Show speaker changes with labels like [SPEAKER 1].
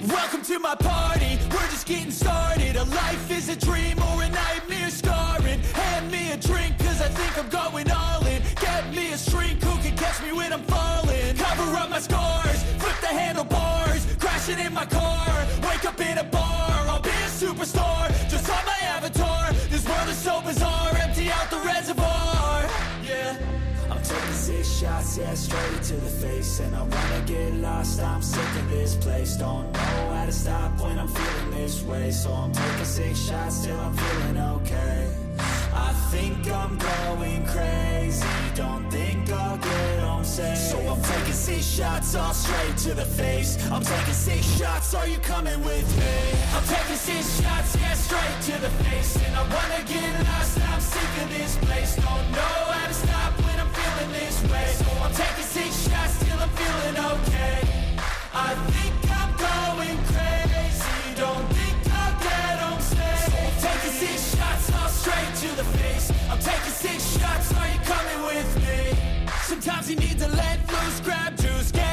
[SPEAKER 1] Welcome to my party, we're just getting started. A life is a dream or a nightmare scarring. Hand me a drink cause I think I'm going all in. Get me a shrink who can catch me when I'm falling. Cover up my scars, flip the handlebars. Crashing in my car, wake up in a bar. I'll be a superstar, just on my avatar. This world is so bizarre, empty out the reservoir. Yeah, I'm taking 6 shots, yeah, straight to the face. And I wanna get lost, I'm sick of this place. Don't know how to stop when I'm feeling this way. So I'm taking 6 shots till I'm feeling okay. I think I'm going crazy, don't think I'll get home safe. So I'm taking 6 shots, all straight to the face. I'm taking 6 shots, are you coming with me? I'm taking 6 shots, yeah, straight to the face. And I wanna get lost, I'm sick of this place. Don't know how to stop when I'm feeling this way. So I'm taking 6 shots till I'm feeling okay. I think I'm going crazy, don't think I'll get home safe. So I'm taking 6 shots, all straight to the face. I'm taking 6 shots, are you coming with me? Sometimes you need to let loose, grab juice, get